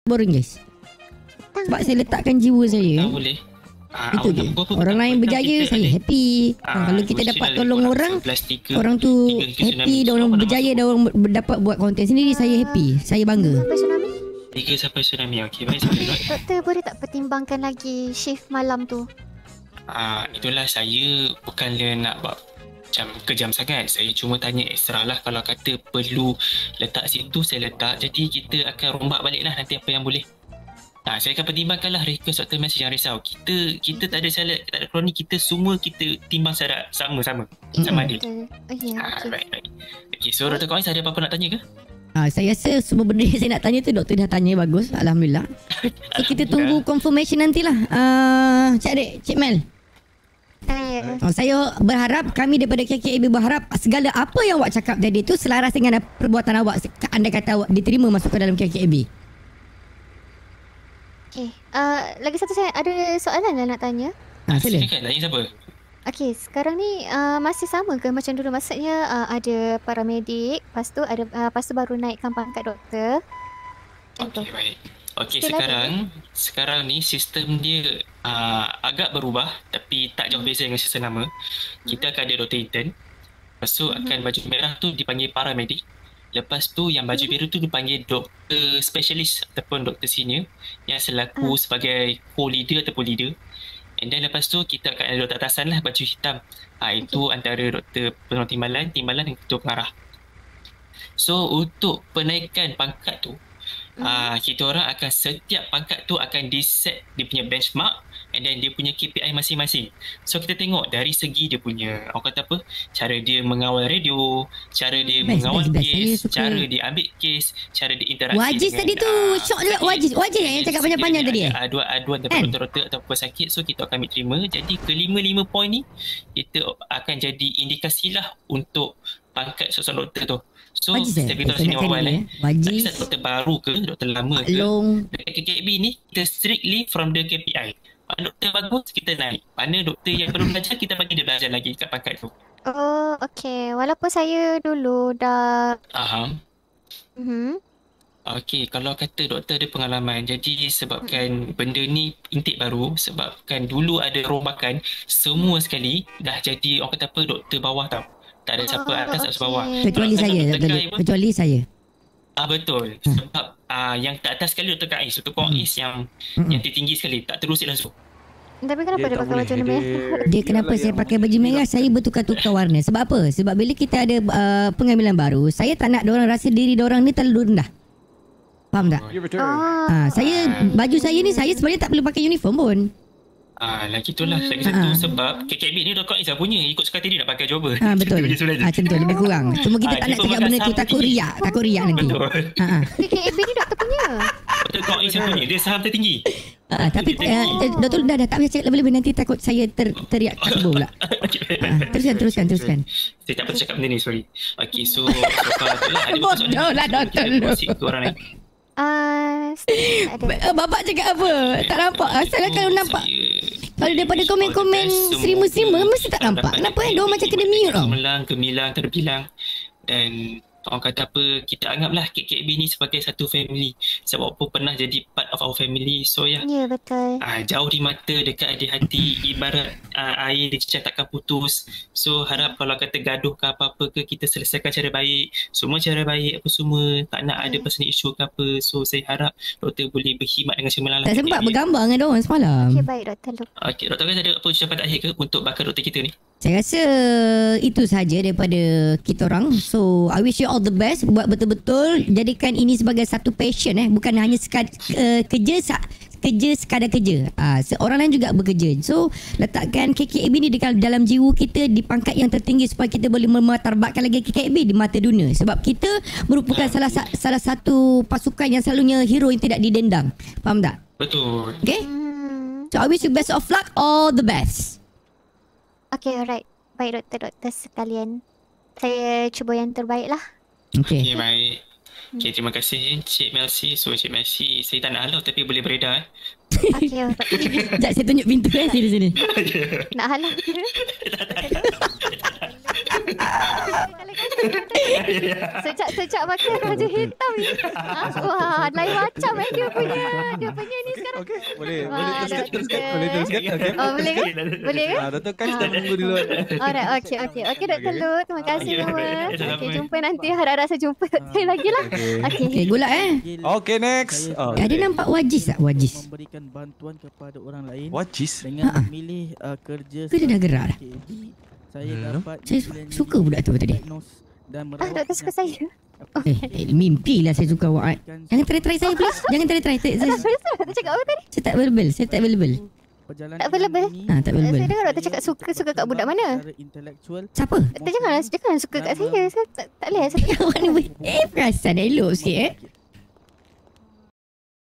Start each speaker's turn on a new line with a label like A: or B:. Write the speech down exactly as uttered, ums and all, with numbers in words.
A: boring guys. Sebab saya letakkan jiwa saya.
B: Tak boleh. Ah,
A: Itu je. Orang lain berjaya, saya happy. Ah, kalau kita dapat tolong orang, orang tu happy, dan orang berjaya, dan orang dapat buat konten sendiri, saya happy. Saya bangga.
C: Sampai tsunami?
B: Tiga sampai tsunami. Okey, baik sampai.
C: Doktor boleh tak pertimbangkan lagi shift malam tu?
B: Ah, itulah saya bukannya nak buat macam kejam sangat. Saya cuma tanya ekstra lah. Kalau kata perlu letak situ, saya letak. Jadi kita akan rombak balik lah nanti apa yang boleh. Ha, saya akan pertimbangkan lah request Doktor Mercy, jangan risau. Kita kita tak ada salah, tak ada kroni. Kita semua kita timbang secara sama-sama. Sama adil.
C: Oh, ya,
B: Ha,
C: okay.
B: right, right. Okay, so Doktor Kois ada apa-apa nak tanya ke?
A: Ah, saya rasa semua benda yang saya nak tanya tu doktor dah tanya bagus. Alhamdulillah. So kita tunggu confirmation nantilah. Uh, Cik Adik, Cik Mel.
C: Uh,
A: Oh, saya berharap, kami daripada K K A B berharap segala apa yang awak cakap tadi tu selaras dengan perbuatan awak. Andai kata awak diterima masuk ke dalam K K A B.
C: okay. Uh, lagi satu saya ada soalan lah nak tanya.
A: Ah, sila.
B: Silakan, tanya siapa?
C: Okay, sekarang ni uh, masih sama ke macam dulu? Maksudnya uh, ada paramedik, lepas tu ada uh, lepas tu baru naikkan pangkat doktor. Macam tu.
B: Okey, baik. Okey,
C: Still
B: sekarang sekarang ni sistem dia uh, agak berubah tapi tak jauh beza dengan sistem lama. Kita akan ada doktor intern. Lepas tu akan baju merah tu dipanggil paramedik. Lepas tu yang baju biru tu dipanggil doktor spesialis ataupun doktor senior yang selaku
C: Hmm.
B: sebagai co-leader ataupun leader. And then lepas tu kita akan ada doktor atasan lah, baju hitam. Ha, itu antara doktor penolong timbalan, timbalan dan ketua pengarah. So untuk penaikan pangkat tu, uh, kita orang akan setiap pangkat tu akan diset dia punya benchmark and then dia punya K P I masing-masing. So kita tengok dari segi dia punya, orang kata apa, cara dia mengawal radio, cara dia
A: Best,
B: mengawal
A: best, best. Saya
B: kes,
A: suka.
B: cara dia ambil kes, cara dia interaksi
A: Wajiz tadi tu,
B: ah,
A: syok juga
B: sakit.
A: Wajiz. Wajiz yang cakap panjang-panjang tadi eh.
B: Ada aduan-aduan daripada
A: Kan?
B: doktor-doktor atau pesakit, so kita akan ambil terima. Jadi kelima-lima poin ni kita akan jadi indikasilah untuk pangkat seorang doktor tu. So
A: Wajiz eh.
B: saya beritahu
A: Saya
B: sini
A: nak cari
B: awal
A: dia,
B: eh.
A: eh. Wajiz.
B: Tak kisah doktor baru ke, doktor lama ke.
A: Long.
B: Dekat K K B ni kita strictly from the K P I. Mana doktor bagus kita naik. Mana doktor yang perlu belajar kita bagi dia belajar lagi kat pangkat tu.
C: Oh, okay. Walaupun saya dulu dah...
B: Faham?
C: Mm-hmm.
B: Okey, kalau kata doktor ada pengalaman, jadi sebabkan benda ni intake baru, sebabkan dulu ada rombakan, semua sekali dah jadi orang kata apa, doktor bawah tau. Tak ada siapa
C: Oh,
B: atas, tak siapa bawah.
C: okey.
A: Kecuali
B: Kalau
A: saya.
B: doktor
A: Kecuali,
B: Kai pun-
A: kecuali saya.
B: Ah betul. Sebab ah yang tak atas sekali doktor Kais, doktor Kais yang
A: Mm-mm.
B: yang tertinggi sekali, tak terus langsung.
C: Tapi kenapa
D: Dia
C: dia
D: tak
C: pakai
D: boleh.
C: baju
D: Dia-
C: merah?
A: Dia kenapa
D: Dialah
A: saya
D: yang
A: pakai baju merah, saya bertukar-tukar warna. Sebab apa? Sebab bila kita ada uh, pengambilan baru, saya tak nak diorang rasa diri diorang ni terlalu rendah. Faham tak?
D: Your return.
C: Oh,
A: Ha, saya, baju saya ni, saya sebenarnya tak perlu pakai uniform pun.
B: Ah lagi itulah lagi satu
A: Ah.
B: sebab K K B ni doktor Kais dah punya, ikut suka hati dia nak pakai jubah.
A: Ha, betul.
B: Itu je sebenarnya.
A: Ha, macam tu, lebih kurang. Cuma kita
B: Ah,
A: tak
B: dia
A: nak cakap
B: pemegang
A: benda tu,
B: saham
A: takut
B: tertinggi.
A: riak. Takut riak nanti.
B: Betul.
A: Ha, ha.
C: K K A B ni doktor punya.
B: Doktor Kais yang punya, dia saham tertinggi.
A: Ha, tapi
B: Dia
A: uh,
B: tinggi.
A: Doktor dah dah tak payah cakap lebih-lebih, nanti takut saya ter, teriak kat sebut pula. Ha, teruskan, teruskan, teruskan.
B: Saya tak patut cakap benda ni, sorry. Okay, so so far tu lah. Ada
A: Bodoh
B: soalan?
A: lah, doktor
B: Kita
A: lu.
B: proceed ke orang lain.
C: Ah, tak ada.
A: Uh, Bapak cakap apa? Tak nampak. Asalkan kalau nampak.
B: Saya-
A: Kalau daripada komen-komen serima-serima, mesti tak nampak. Kenapa eh? Diorang macam kena mute tau.
B: Gemelang, gemilang, terbilang. Dan orang kata apa, kita anggaplah K K B ni sebagai satu family. Sebab pun pernah jadi part of our family. So ya,
C: Ya, betul.
B: Ah, jauh di mata, dekat di hati, ibarat ah, air dicecah takkan putus. So harap kalau kata gaduh ke apa-apa ke, kita selesaikan cara baik. Semua cara baik apa semua, tak nak ada personal issue ke apa. So saya harap doktor boleh berkhidmat dengan cemerlang.
A: Tak sempat bergambar dengan diorang semalam.
C: Okay, baik Doktor Lu.
B: Okey, doktor kan ada apa ucapan terakhir ke untuk bakal doktor kita ni?
A: Saya rasa itu sahaja daripada kita orang. So I wish you all the best. Buat betul-betul, jadikan ini sebagai satu passion eh, bukan hanya sekad, uh, kerja sa, kerja sekadar kerja. Ah, uh, orang lain juga bekerja. So letakkan K K A B ni dekat dalam jiwa kita di pangkat yang tertinggi supaya kita boleh memartabatkan lagi K K A B di mata dunia. Sebab kita merupakan salah sa- salah satu pasukan yang selalunya hero yang tidak didendang. Faham tak?
B: Betul.
A: Okay?
C: Hmm.
A: So I wish you best of luck, all the best.
C: Okay, alright. Baik doktor-doktor sekalian. Saya cuba yang terbaik lah.
A: Okay.
B: Okey, baik. Okey, terima kasih Cik Melcy. So Cik Melcy, saya tak nak halau tapi boleh beredar. eh.
C: Okay,
A: Sekejap saya tunjuk pintu eh, sini sini.
C: nak halang. Sejak sejak pakai baju hitam ni. Ah, wah, lain macam eh dia punya. Dia punya ni sekarang.
D: Okey, boleh.
C: Wah,
D: Boleh teruskan,
C: doktor.
D: teruskan. Boleh teruskan. Okey.
C: Oh, boleh ke? Boleh ke?
D: Ah, Doktor Kan sudah menunggu di luar.
C: Alright, okey okey. Okey Doktor
D: Okey.
C: Lu, terima kasih
B: Okey.
C: semua.
B: Sama-sama.
C: Okey, jumpa nanti. Harap-harap saya jumpa sekali lagi lah.
D: Okey.
C: Okey.
A: Okay, gulak eh.
D: Okey, next. Oh,
A: Ada nampak wajis tak? Wajis.
E: Memberikan bantuan kepada orang lain
D: What cheese?
E: dengan
A: Ha-ha.
E: memilih uh, kerja
A: Ke dia dah gerak dah?
E: K B, saya
D: Hmm.
E: dapat
A: Saya su-
E: sembilan
A: suka budak tu tadi.
E: diagnose dan
C: Ah,
E: merawat
C: doktor suka saya.
A: Eh, eh mimpi lah saya suka awak. Jangan try-try saya please. Jangan try-try. Saya, saya,
C: Doktor cakap apa tadi?
A: saya tak available. Saya tak available.
E: Perjalanan
C: Tak available?
E: ini
A: Ah, tak available.
C: Saya dengar doktor cakap suka suka kat budak mana?
E: secara intelektual
A: Siapa?
C: Doktor janganlah jangan suka kat saya. Saya tak tak boleh. Saya tak
A: Awak ni ber- eh perasan elok sikit eh.